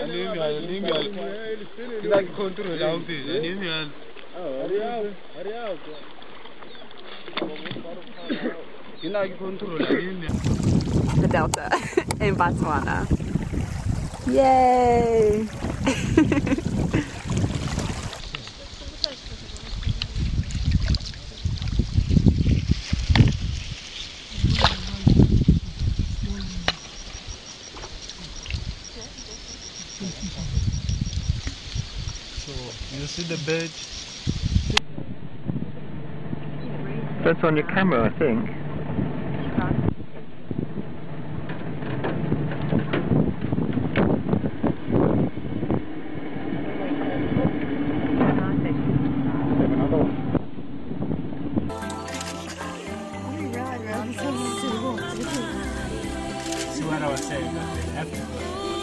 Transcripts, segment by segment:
The Delta in Botswana. Yay! So, you see the bed? That's on your camera, I think. See what I was saying, that they have to.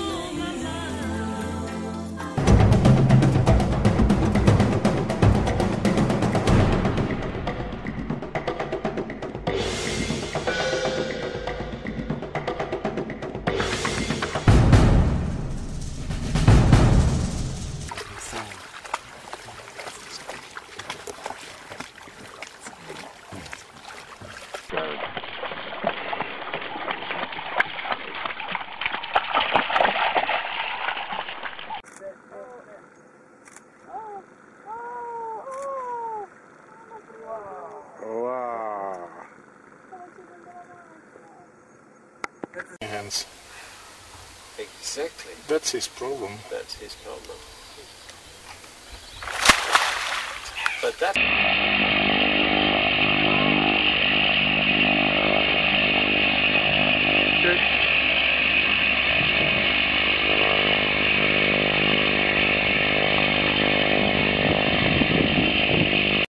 Wow. Hands. Exactly. That's his problem. That's his problem. But that...